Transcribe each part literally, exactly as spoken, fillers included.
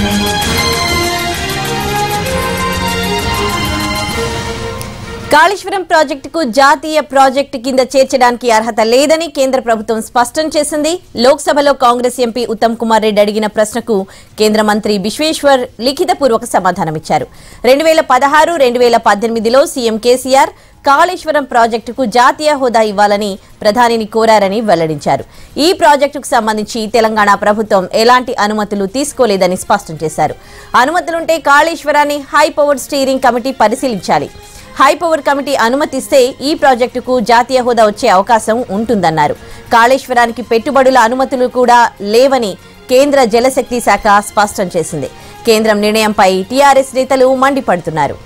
కాళేశ్వరం ప్రాజెక్టుకు జాతీయ ప్రాజెక్టు కింద చేర్చడానికి అర్హత లేదని కేంద్ర ప్రభుత్వం స్పష్టం చేసింది. లోక్సభలో కాంగ్రెస్ ఎంపీ ఉత్తమ్ కుమార్ రెడ్డి అడిగిన ప్రశ్నకు కేంద్ర మంత్రి విశ్వేశ్వర్ లిఖితపూర్వక సమాధానమిచ్చారు. రెండు వేల పదహారు రెండు వేల పద్దెనిమిదిలో సీఎం కేసీఆర్ కాళేశ్వరం ప్రాజెక్టుకు జాతీయ హోదా ఇవ్వాలని ప్రధానిని కోరారని వెల్లడించారు. ఈ ప్రాజెక్టుకు సంబంధించి తెలంగాణ ప్రభుత్వం ఎలాంటి అనుమతులు తీసుకోలేదని స్పష్టం చేశారు. అనుమతులుంటే కాళేశ్వరాన్ని హై పవర్ స్టీరింగ్ కమిటీ పరిశీలించాలి. హై పవర్ కమిటీ అనుమతిస్తే ఈ ప్రాజెక్టుకు జాతీయ హోదా వచ్చే అవకాశం ఉంటుందన్నారు. కాళేశ్వరానికి పెట్టుబడుల అనుమతులు కూడా లేవని కేంద్ర జలశక్తి శాఖ స్పష్టం చేసింది. కేంద్రం నిర్ణయంపై టీఆర్ఎస్ నేతలు మండిపడుతున్నారు.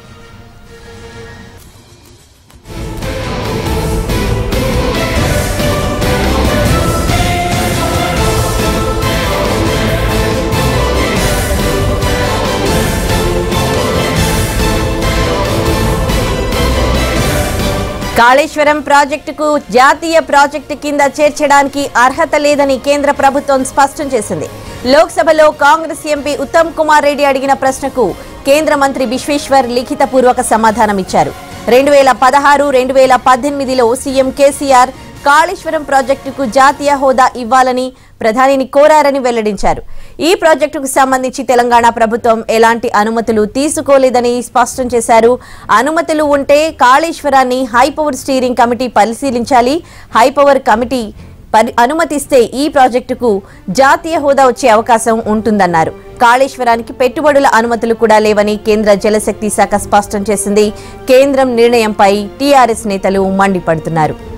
కాళేశ్వరం ప్రాజెక్టుకు జాతీయ ప్రాజెక్టు కింద చేర్చడానికి అర్హత లేదని కేంద్ర ప్రభుత్వం స్పష్టం చేసింది. లోక్సభలో కాంగ్రెస్ ఎంపీ ఉత్తమ్ కుమార్ రెడ్డి అడిగిన ప్రశ్నకు కేంద్ర మంత్రి విశ్వేశ్వర్ లిఖితపూర్వక సమాధానమిచ్చారు. రెండు వేల పదహారు రెండు వేల పద్దెనిమిదిలో సీఎం కేసీఆర్ కాళేశ్వరం ప్రాజెక్టుకు జాతీయ హోదా ఇవ్వాలని ప్రధానిని కోరారని వెల్లడించారు. ఈ ప్రాజెక్టుకు సంబంధించి తెలంగాణ ప్రభుత్వం ఎలాంటి అనుమతులు తీసుకోలేదని స్పష్టం చేశారు. అనుమతులు ఉంటే కాళేశ్వరాన్ని హై పవర్ స్టీరింగ్ కమిటీ పరిశీలించాలి. హై పవర్ కమిటీ అనుమతిస్తే ఈ ప్రాజెక్టుకు జాతీయ హోదా వచ్చే అవకాశం ఉంటుందన్నారు. కాళేశ్వరానికి పెట్టుబడుల అనుమతులు కూడా లేవని కేంద్ర జలశక్తి శాఖ స్పష్టం చేసింది. కేంద్రం నిర్ణయంపై టీఆర్ఎస్ నేతలు మండిపడుతున్నారు.